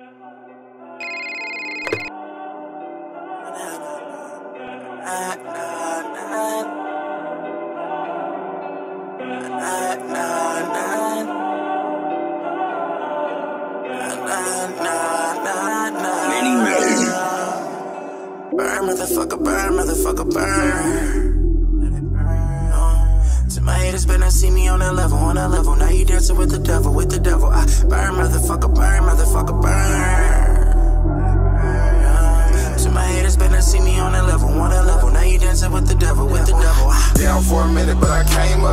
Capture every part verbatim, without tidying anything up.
Burn, motherfucker, burn, motherfucker, burn. Let it burn. Uh, to my haters, better not see me on that level, on that level. Now you dancing with the devil, with the devil. I burn, motherfucker, burn, motherfucker, burn. Uh, to my haters, better not see me on that level, on that level. Now you dancing with the devil, with the devil. I down for a minute, but I came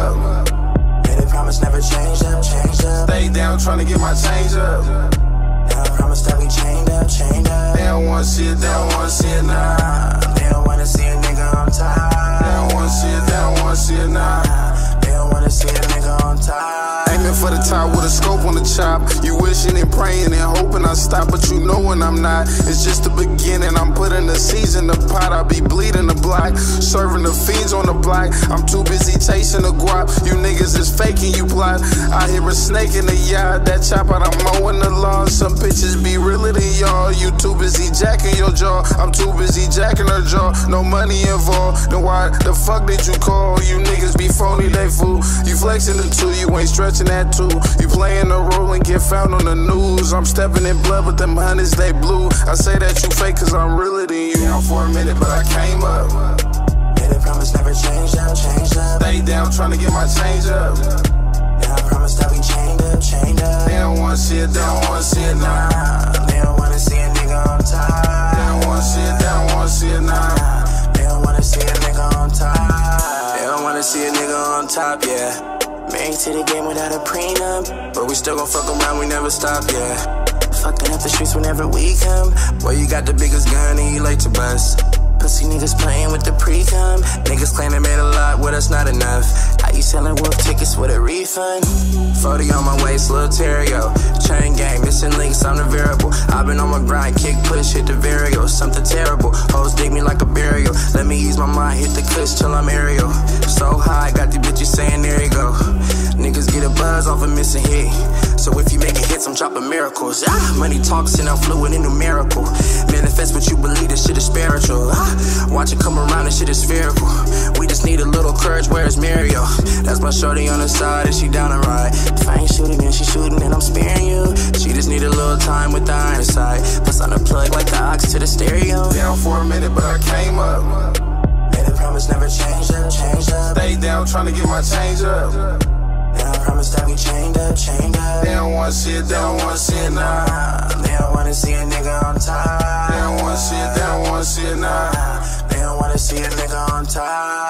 up. Made a promise, never change up, change up. Stay down, trying to get my change up. Now I promise that we chained up, chained up. They don't wanna see it, they don't wanna see it now. Nah, they don't wanna see a nigga on top. They don't wanna see it, they don't wanna see it now. Nah, they don't wanna see a nigga on top. Aiming for the top with a scope on the chop. You wishing and praying and hoping I stop, but you know when I'm not. It's just the beginning, I'm putting the seeds in the pot. I be bleeding the block, serving the fiends on the block. I'm too busy chasing the guap. You niggas is faking, you plot. I hear a snake in the yard, that chop out, I'm mowing the lawn. Some bitches be realer than y'all. You too busy jacking your jaw, I'm too busy jacking her jaw. No money involved, then why the fuck did you call? You niggas be phony, they fool. You flexing the two, you ain't stretching that too. You playing the role and get found on the news. I'm stepping in blood, but them hundreds, they blue. I say that you fake cause I'm realer than you. Down for a minute, but I came up. Made a promise, never change up, change up. Stay down, trying to get my change up. Now I promise that we chained up, chained up. They don't wanna see it, they don't wanna see it now. Nah, they don't wanna see a nigga on top. They don't wanna see it, they don't wanna see it now. Nah, they don't wanna see a nigga on top. They don't wanna see a nigga on top, yeah. Married to the game without a prenup, but we still gon' fuck around, we never stop, yeah. Fucking up the streets whenever we come. Boy, you got the biggest gun and you late to bust. Pussy niggas playing with the pre-cum. Niggas claim they made a lot, well that's not enough. How you selling wolf tickets with a refund? forty on my waist, lil' Terrio. Chain gang, missing links, I'm the variable. I've been on my grind, kick, push, hit the vario. Something terrible, hoes dig me like a burial. Let me ease my mind, hit the kush till I'm aerial. So high, got these bitches saying there you go. Niggas get a buzz off a missing hit. So if you making hits, I'm dropping miracles. Ah, money talks and I'm fluent in numerical. Manifest what you believe, this shit is spiritual. Ah, watch it come around, this shit is spherical. We just need a little courage, where's Mario? That's my shorty on the side, and she down to ride. If I ain't shooting, then she shooting, and I'm sparing you. She just need a little time with the iron side. Plus on the plug like the aux to the stereo. Down for a minute, but I came up. Made a promise, never change up, change up. Stay down, trying to get my change up. Now I promise that we chained up, chained up. They don't wanna see it, they don't wanna see it now. Nah, they don't wanna see a nigga on top. They don't wanna see it, they don't wanna see it now. Nah, they don't wanna see a nigga on top.